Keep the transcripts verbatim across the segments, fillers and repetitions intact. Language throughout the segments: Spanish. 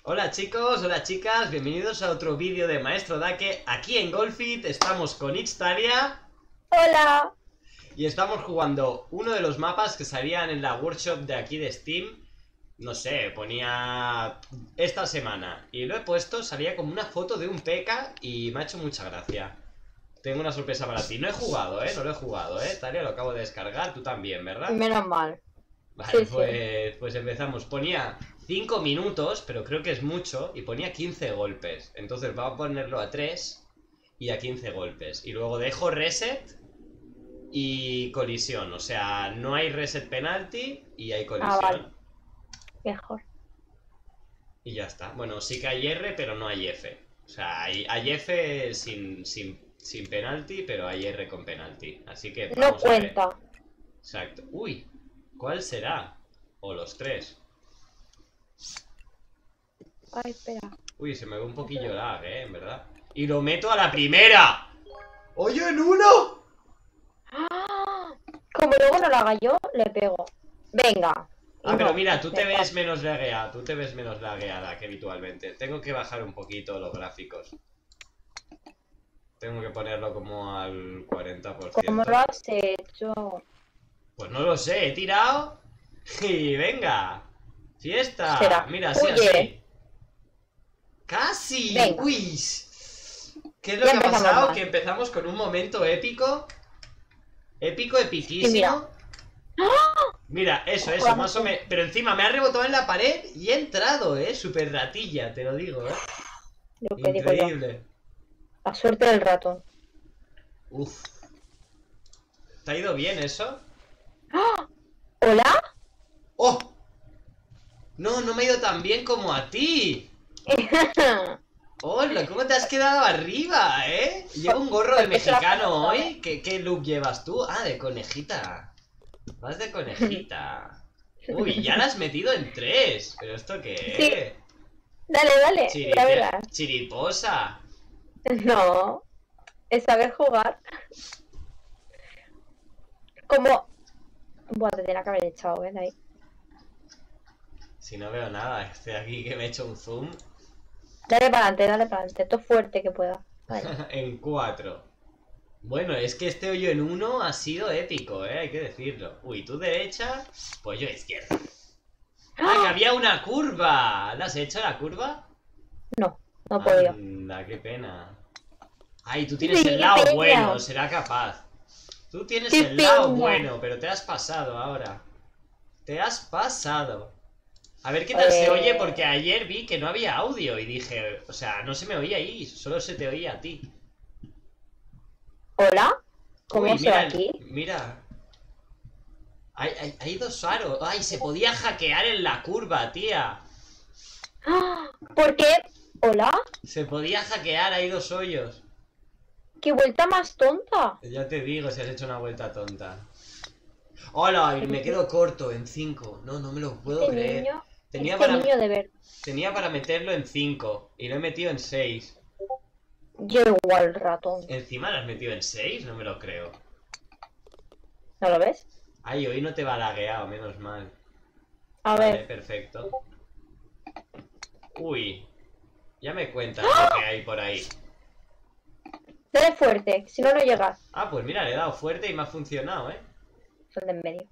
Hola chicos, hola chicas, bienvenidos a otro vídeo de Maestro Dake. Aquí en Golfit estamos con Ixtalia Hola. y estamos jugando uno de los mapas que salían en la workshop de aquí de Steam. No sé, ponía esta semana y lo he puesto, salía como una foto de un P K y me ha hecho mucha gracia. Tengo una sorpresa para ti. No he jugado, eh, no lo he jugado, eh. Talia, lo acabo de descargar, tú también, ¿verdad? Menos mal. Vale, Sí, sí. pues, pues empezamos. Ponía cinco minutos, pero creo que es mucho, y ponía quince golpes. Entonces vamos a ponerlo a tres y a quince golpes. Y luego dejo reset y colisión. O sea, no hay reset penalty y hay colisión. Ah, vale. Mejor. Y ya está. Bueno, sí que hay R, pero no hay F. O sea, hay, hay F sin, sin, sin penalty, pero hay R con penalty. Así que No vamos a ver. cuenta. Exacto. Uy, ¿cuál será? O los tres. Ay, espera. Uy, se me ve un poquillo lag, eh, en verdad. Y lo meto a la primera. ¡Oye, en uno! ¡Ah! Como luego no lo haga yo, le pego. Venga. Y Ah, pero no, mira, tú te me ves menos lagueada. Tú te ves menos lagueada que habitualmente. Tengo que bajar un poquito los gráficos. Tengo que ponerlo como al cuarenta por pasa. ¿Cómo ciento. lo has hecho? Pues no lo sé, he tirado. Y venga. Fiesta. Espera. Mira, así, Huye. así. ¡Casi! Venga. ¡Uy! ¿Qué es lo Ya que ha empezamos pasado? mal. Que empezamos con un momento épico. Épico, epiquísimo. Sí, mira. ¡Ah! Mira, eso, eso, Ojalá más o no. menos. Pero encima me ha rebotado en la pared y he entrado, eh. Super ratilla, te lo digo, eh. Lo que digo yo. Increíble. La suerte del ratón. Uf. ¿Te ha ido bien eso? ¡Ah! ¿Hola? ¡Oh! No, no me ha ido tan bien como a ti. Hola, ¿cómo te has quedado arriba, eh? Lleva un gorro de Porque se la ha mexicano pasado. hoy. ¿Qué, qué look llevas tú? Ah, de conejita. Vas de conejita. Uy, ya la has metido en tres. ¿Pero esto qué Sí. es? Dale, dale. Chiri- Ya verás. Chiriposa. No. Es saber jugar. Como... Buah, te tenía que haber echado, ¿ves? Ahí. Si no veo nada, estoy aquí que me he hecho un zoom Dale para adelante, dale para adelante. Todo fuerte que pueda. Vale. en cuatro. Bueno, es que este hoyo en uno ha sido épico, eh, hay que decirlo. Uy, tú derecha, pues yo izquierda. ¡Ah, que había una curva! ¿La has hecho la curva? No, no he podido. Anda, qué pena. Ay, tú tienes Sí, el lado peña. bueno, será capaz. Tú tienes Qué el lado peña. bueno, pero te has pasado ahora. Te has pasado. A ver qué tal se Eh. oye, porque ayer vi que no había audio y dije, o sea, no se me oía ahí, solo se te oía a ti. ¿Hola? ¿Cómo Uy, se mira, va el- aquí? mira. Hay, hay, hay dos aros. Ay, se podía hackear en la curva, tía. ¡Ah! ¿Por qué? ¿Hola? Se podía hackear, hay dos hoyos. ¡Qué vuelta más tonta! Ya te digo si has hecho una vuelta tonta. Hola, y me quedo corto en cinco. No, no me lo puedo Este creer. niño... Tenía Este para, niño de ver... tenía para meterlo en cinco y lo he metido en seis. Yo igual, ratón. Encima lo has metido en seis, no me lo creo. ¿No lo ves? Ay, hoy no te va lagueado, menos mal. A Vale, ver. perfecto. Uy, ya me cuentas lo que hay por ahí. Dale fuerte, si no, no llegas. Ah, pues mira, le he dado fuerte y me ha funcionado, ¿eh? Son de en medio.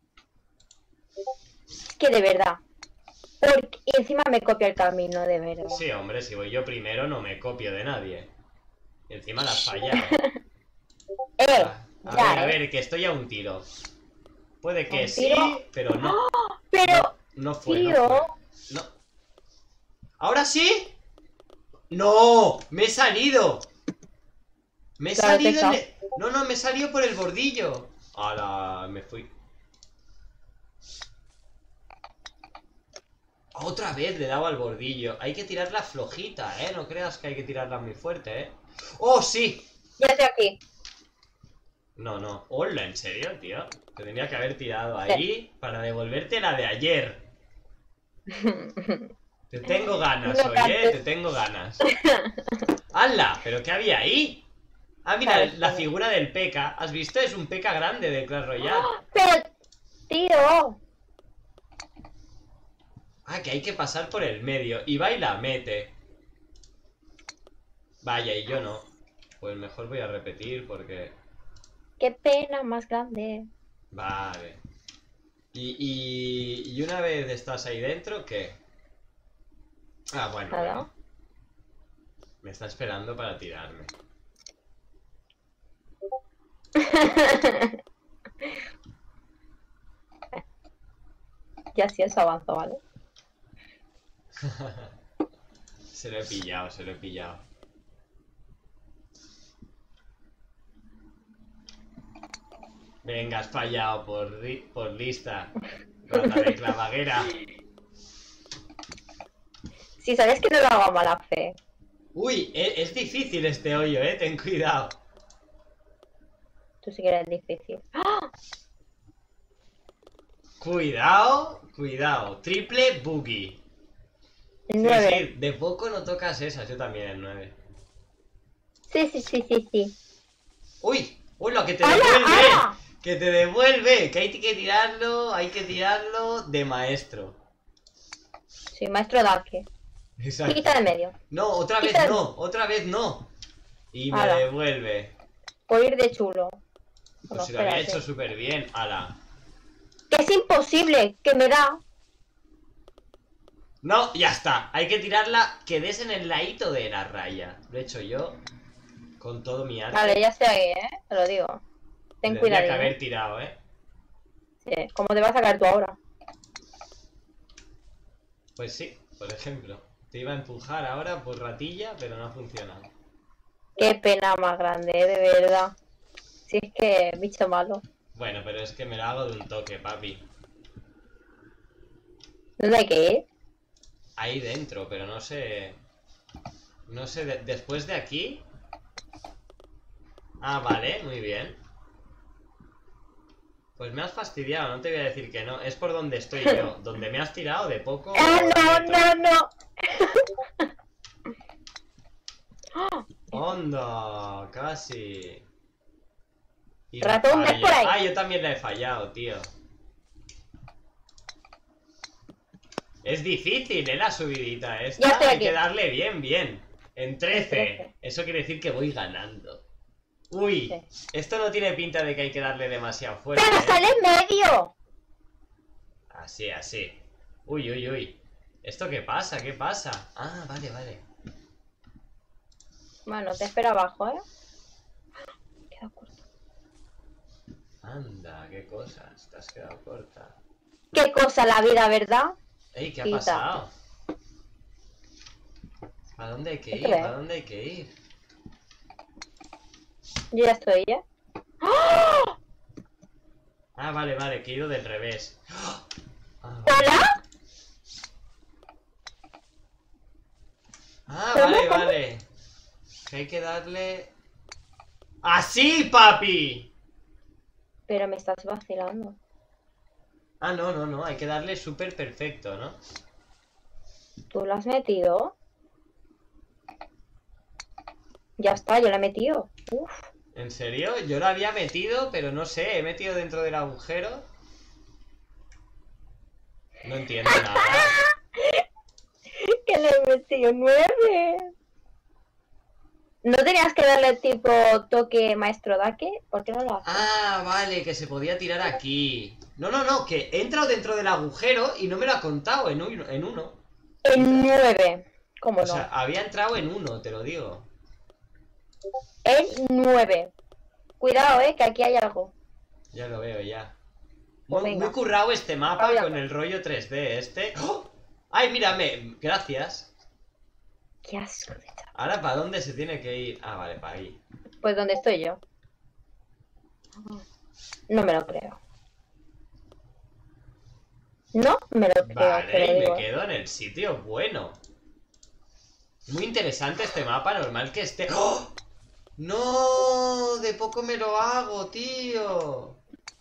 Es que de verdad. Porque... Y encima me copia el camino, de verdad. Sí, hombre, si voy yo primero no me copio de nadie. Y encima la has fallado. ¡Eh! Ah, a Ya, ver, a ¿eh? ver, que estoy a un tiro. Puede que ¿Un sí, tiro? pero no. Pero... No fue, no Tío... fue. No. ¿Ahora sí? ¡No! ¡Me he salido! ¡Me he Claro, te he salido en echado. el... No, no, me he salido por el bordillo. ¡Hala! Me fui. Otra vez le he dado al bordillo. Hay que tirarla flojita, ¿eh? No creas que hay que tirarla muy fuerte, ¿eh? ¡Oh, sí! Ya estoy aquí. No, no. Hola, ¿en serio, tío? Te tenía que haber tirado ahí para devolverte la de ayer. Te tengo ganas No hoy, ¿eh? cantes. Te tengo ganas. ¡Hala! ¿Pero qué había ahí? Ah, mira, Vale, la vale. figura del P K. ¿Has visto? Es un P K grande de Clash Royale. Pero... Tío... Ah, que hay que pasar por el medio. Y va y la mete. Vaya, y yo no. Pues mejor voy a repetir porque... Qué pena más grande. Vale. Y, y, y una vez estás ahí dentro, ¿qué? Ah, bueno, Nada. bueno. Me está esperando para tirarme. Ya sí eso avanzó, ¿vale? Se lo he pillado, se lo he pillado. Venga, has fallado por, ri- por lista. Rata de clavaguera. Si sabes que no lo hago a mala fe. Uy, e- es difícil este hoyo, eh. Ten cuidado. Tú sí que eres difícil. ¡Ah! Cuidado, cuidado. Triple boogie. Sí, Nueve. sí, de poco no tocas esas. Yo también el nueve. Sí, sí, sí, sí, sí. Uy, uy, lo que te ¡Hala, devuelve. hala! Que te devuelve. Que hay que tirarlo, hay que tirarlo de maestro. Sí, maestro Dake. Exacto. Quita de medio. No, otra vez Quita- no, otra vez no. Y me Ala. devuelve. Por ir de chulo. Pues No, si lo había espérate. hecho súper bien. Ala. Que es imposible, que me da. No, ya está. Hay que tirarla que des en el ladito de la raya. Lo he hecho yo con todo mi arte. Vale, ya estoy ahí, ¿eh? Te lo digo. Ten Tendría cuidado. que haber tirado, ¿eh? Sí, ¿cómo te vas a sacar tú ahora? Pues sí, por ejemplo. Te iba a empujar ahora por ratilla, pero no ha funcionado. Qué pena más grande, ¿eh? De verdad. Si es que bicho malo. Bueno, pero es que me lo hago de un toque, papi. ¿Dónde hay que ir? Ahí dentro, pero no sé... No sé, de- después de aquí... Ah, vale, muy bien. Pues me has fastidiado, no te voy a decir que no. Es por donde estoy yo. Donde me has tirado de poco... ¡Ah, no, meto. no, no! ¡Onda! Casi. Y la Ratón, ven fallo. por ahí. Ah, yo también la he fallado, tío. Es difícil, ¿eh? La subidita Ya esta. estoy Hay aquí. que darle bien, bien. En trece. trece. Eso quiere decir que voy ganando. Uy, Sí. esto no tiene pinta de que hay que darle demasiado fuerte. ¡Pero ¿eh? sale en medio! Así, así. Uy, uy, uy. ¿Esto qué pasa? ¿Qué pasa? Ah, vale, vale. Bueno, te espero abajo, ¿eh? Queda corto. Anda, qué cosas. Te has quedado corta. Qué cosa la vida, ¿verdad? Ey, ¿qué ha Quita. pasado? ¿A dónde hay que ¿Qué ir? ves? ¿A dónde hay que ir? Yo ya estoy, ¿eh? ¡Ah! Ah, vale, vale, que he ido del revés. Ah, vale. ¿Hola? Ah, ¿Cómo, vale, cómo? vale. Que hay que darle... ¡Así, papi! Pero me estás vacilando. Ah, no, no, no. Hay que darle súper perfecto, ¿no? ¿Tú lo has metido? Ya está, yo lo he metido. Uf. ¿En serio? Yo lo había metido, pero no sé. He metido dentro del agujero. No entiendo nada. Que le he metido nueve. ¿No tenías que darle tipo toque maestro Dake? ¿Por qué no lo haces? Ah, vale, que se podía tirar aquí. No, no, no, que he entrado dentro del agujero y no me lo ha contado en uno. En uno. En nueve. ¿Cómo O no? sea, había entrado en uno, te lo digo. En nueve. Cuidado, eh, que aquí hay algo. Ya lo veo, ya. Pues Muy, venga. muy currado este mapa Habla. con el rollo tres D este. ¡Oh! ¡Ay, mírame! Gracias. Qué asco de chaval. Ahora, ¿para dónde se tiene que ir? Ah, vale, para ahí. Pues donde estoy yo. No me lo creo. No me lo creo, te Vale, lo y digo. me quedo en el sitio bueno. Muy interesante este mapa, normal que esté... ¡Oh! ¡No! De poco me lo hago, tío.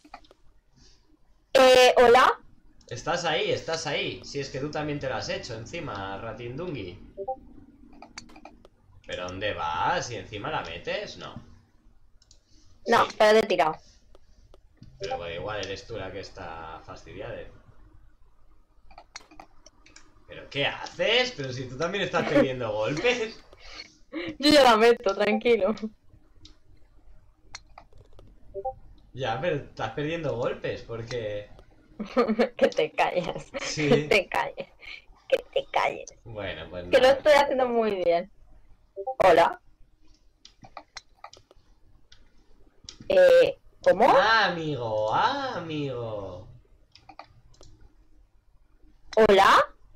Eh, ¿hola? Estás ahí, estás ahí. Si es que tú también te lo has hecho encima, Ratindungi. ¿Pero dónde vas? ¿Y encima la metes? No. No, Sí, pero te he tirado. pero bueno, igual eres tú la que está fastidiada. ¿Pero qué haces? Pero si tú también estás perdiendo golpes. Yo ya la meto, tranquilo. Ya, pero estás perdiendo golpes porque... Que te calles. Sí. Que te calles. Que te calles. Bueno, pues Que lo nada. estoy haciendo muy bien. Hola. Eh, ¿cómo? Ah, amigo, ah, amigo. ¿Hola?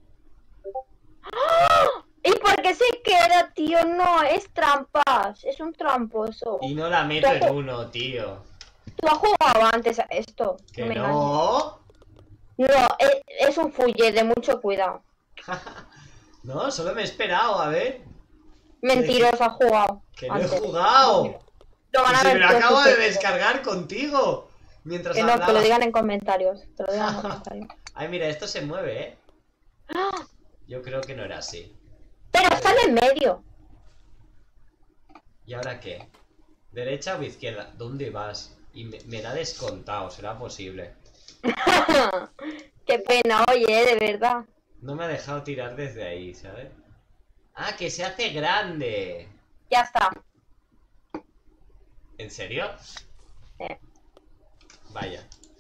¡Ah! ¿Y por qué se queda, tío? No, es trampas. Es un tramposo. Y no la meto en uno, tío. Tú has jugado antes a esto. ¿Que me no? engañes. No, es, es un fulle de mucho cuidado. No, solo me he esperado, a ver. Mentiroso, has jugado. Que no he antes. jugado. Lo van Que a si ver me lo todos acabo tus de seguidores. descargar contigo. Mientras Que no, que lo hablaba. digan en comentarios. Te lo digan en comentarios. Ay, mira, esto se mueve, ¿eh? ¡Ah! Yo creo que no era así. Pero sale en medio. ¿Y ahora qué? ¿Derecha o izquierda? ¿Dónde vas? Y me, me la ha descontado, ¿será posible? Qué pena, oye, de verdad. No me ha dejado tirar desde ahí, ¿sabes? ¡Ah, que se hace grande! Ya está. ¿En serio? Eh. Vaya.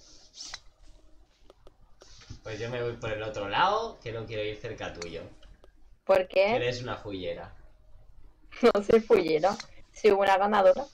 Pues yo me voy por el otro lado, que no quiero ir cerca tuyo. ¿Por Que qué? eres una fullera. No soy fullera. Soy una ganadora.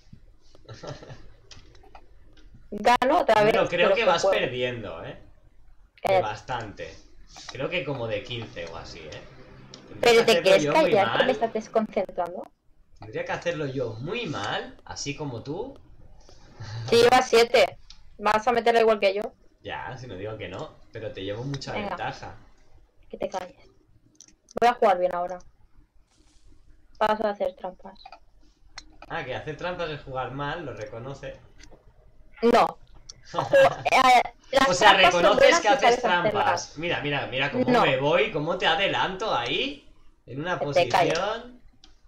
Gano otra vez. Bueno, creo pero que vas puedo. perdiendo, ¿eh? De Cállate. bastante. Creo que como de quince o así, ¿eh? Tendría Pero que te hacerlo quieres yo muy callar, que me mal. estás desconcentrando. Tendría que hacerlo yo muy mal, así como tú. Si llevas siete, vas a meterla igual que yo. Ya, si no digo que no, pero te llevo mucha Venga. ventaja. Que te calles. Voy a jugar bien ahora. Paso de hacer trampas. Ah, que hacer trampas es jugar mal, lo reconoce. No. Eh, las O sea, trampas son reconoces buenas que si haces sabes trampas. hacerlas. Mira, mira, mira cómo No. me voy, cómo te adelanto ahí. En una Que te calles. posición.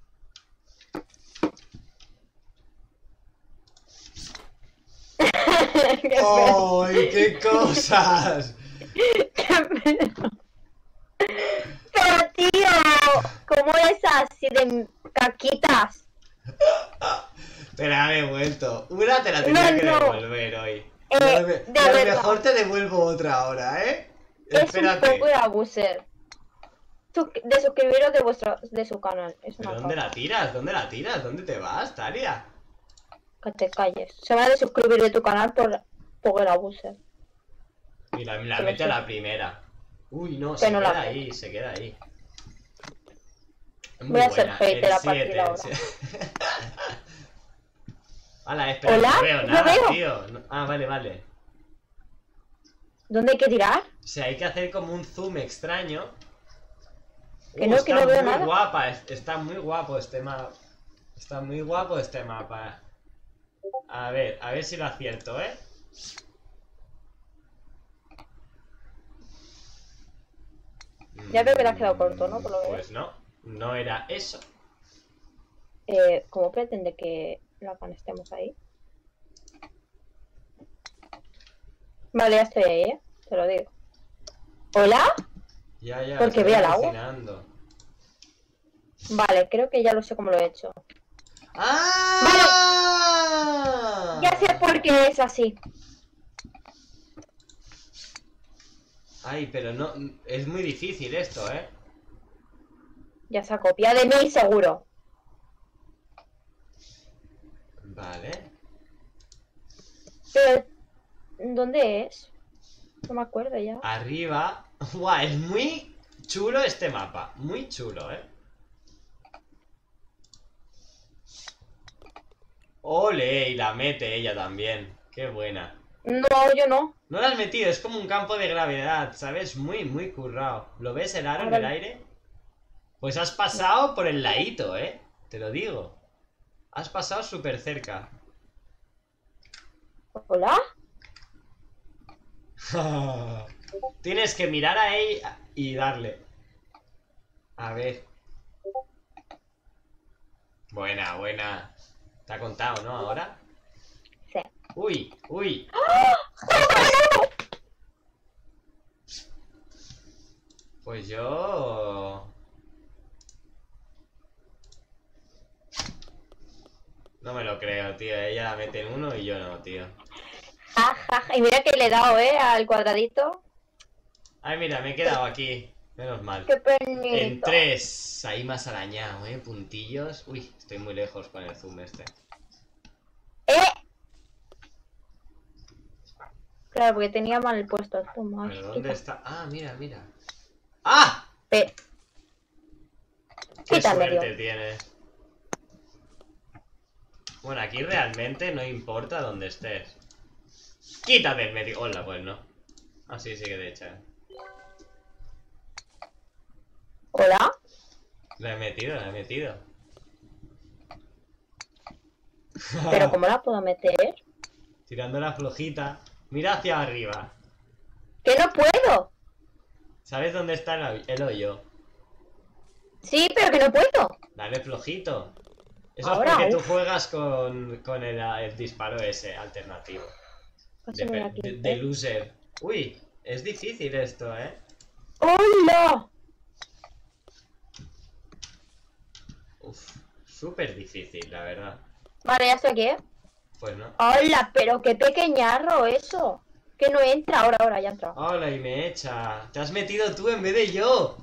Qué feo. ¡Ay, qué cosas! Qué feo. Pero tío, ¿cómo es así de caquitas? Pero me he vuelto. Una te la tenía No, que no. devolver hoy. Eh, Y a lo me- de y a lo verdad. mejor te devuelvo otra ahora, ¿eh? Es un Espérate. poco de abuser. Sus- De suscribiros de vuestro de su canal. Es ¿Pero una dónde cosa. la tiras? ¿Dónde la tiras? ¿Dónde te vas, Taria? Que te calles. Se van a desuscribir de tu canal por, por el abuser. Mira, me la Pero mete a sí. la primera. Uy, no, Que se no la queda veo. ahí, se queda ahí. Es muy Voy a ser buena. hater El a partir de siete, ahora. el siete. Hala, espera, ¿Hola? no veo Yo nada, veo. tío. No- Ah, vale, vale. ¿Dónde hay que tirar? O sea, hay que hacer como un zoom extraño. Que Uh, no, que está no veo muy nada. guapa, es- está muy guapo este mapa. Está muy guapo este mapa. A ver, a ver si lo acierto, ¿eh? Ya veo que le has quedado corto, ¿no? Por lo que Pues no, no era eso. Eh, ¿Cómo pretende que la estemos ahí? Vale, ya estoy ahí, ¿eh? Te lo digo. ¿Hola? Ya, ya, Porque estoy ve al agua. alucinando. Vale, creo que ya lo sé cómo lo he hecho. ¡Ah! Ya sé por qué es así. Ay, pero no, es muy difícil esto, ¿eh? Ya se ha copiado de mí, seguro. Vale. Pero, ¿dónde es? No me acuerdo ya. Arriba. Guau, es muy chulo este mapa. Muy chulo, ¿eh? Ole, y la mete ella también. Qué buena. No, yo no. No la has metido, es como un campo de gravedad, ¿sabes? Muy, muy currado. ¿Lo ves el aro en el aire? Pues has pasado por el ladito, ¿eh? Te lo digo. Has pasado súper cerca. ¿Hola? Tienes que mirar a ella y darle. A ver. Buena, buena. Te ha contado, ¿no? Ahora. Sí. Uy, uy. Pues yo... No me lo creo, tío. Ella la mete en uno y yo no, tío. Ja, ja, ja. Y mira que le he dado, ¿eh? Al cuadradito. Ay, mira, me he quedado aquí. Menos mal. Qué penito. En tres. Ahí más arañado, ¿eh? Puntillos. Uy, estoy muy lejos con el zoom este. ¡Eh! Claro, porque tenía mal puesto. Toma, ¿Pero quita. dónde está? Ah, mira, mira. ¡Ah! Pe- ¡Qué Quítale, suerte Dios. tiene! Bueno, aquí realmente no importa dónde estés. ¡Quítate en medio! Hola, pues no. Ah, sí, sí que te echa. ¿Hola? La he metido, la he metido. ¿Pero cómo la puedo meter? Tirando la flojita. Mira hacia arriba. ¡Que no puedo! ¿Sabes dónde está el, el hoyo? Sí, pero que no puedo. Dale flojito. Eso Ahora, es porque uf. tú juegas con, con el, el disparo ese alternativo. De, Pásame aquí. de- de loser. Uy, es difícil esto, ¿eh? ¡Hola! Uf, súper difícil, la verdad. Vale, ya estoy aquí, ¿eh? Pues no. ¡Hola! Pero qué pequeñarro eso. Que no entra. Ahora, ahora, ya entra. Hola, y me echa. Te has metido tú en vez de yo.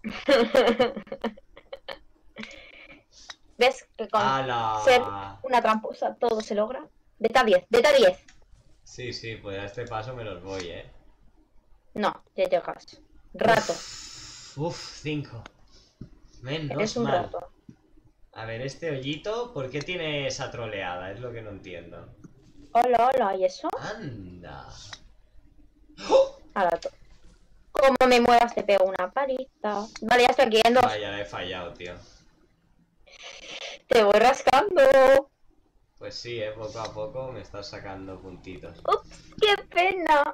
¿Ves? Que con ¡Hala! ser una tramposa todo se logra. Vete a diez, vete a diez. Sí, sí, pues a este paso me los voy, ¿eh? No, ya llegas. Rato. Uf, cinco. Menos Eres un mal. rato. A ver, este hoyito, ¿por qué tiene esa troleada? Es lo que no entiendo. Hola, hola, ¿y eso? ¡Anda! Ahora to- Como me muevas te pego una paliza. Vale, ya estoy aquí en dos. Vaya, la he fallado, tío. Te voy rascando. Pues sí, eh, poco a poco me estás sacando puntitos. Ups, qué pena.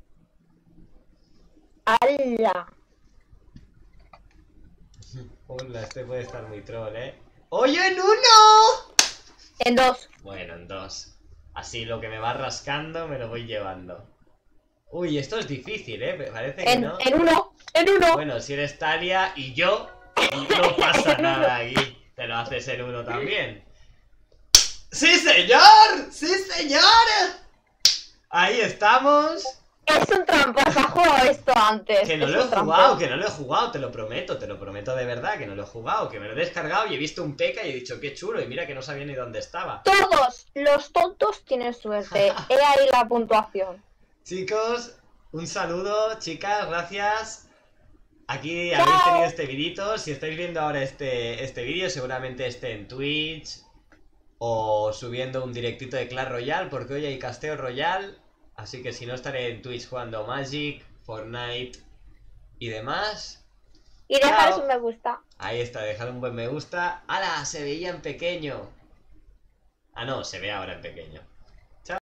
¡Hala! Hola, este puede estar muy troll, ¿eh? ¡Oye, en uno! En dos. Bueno, en dos. Así lo que me va rascando me lo voy llevando. Uy, esto es difícil, ¿eh? Me parece que En, no. en uno. En uno. Bueno, si eres Talia y yo, no pasa nada aquí. Te lo haces en uno también. ¡Sí, señor! ¡Sí, señor! Ahí estamos. Es un tramposo. Ha jugado esto antes. Que no Es lo he un tramposo. jugado, que no lo he jugado, te lo prometo, te lo prometo de verdad, que no lo he jugado, que me lo he descargado y he visto un P K y he dicho qué chulo, y mira que no sabía ni dónde estaba. Todos los tontos tienen suerte. He ahí la puntuación. Chicos, un saludo, chicas, gracias. Aquí Chao. habéis tenido este videito. Si estáis viendo ahora este, este vídeo, seguramente esté en Twitch o subiendo un directito de Clash Royale, porque hoy hay casteo Royale. Así que si no, estaré en Twitch jugando Magic, Fortnite y demás. Y dejar Chao. un me gusta. Ahí está, dejad un buen me gusta. ¡Hala! Se veía en pequeño. Ah, no, se ve ahora en pequeño.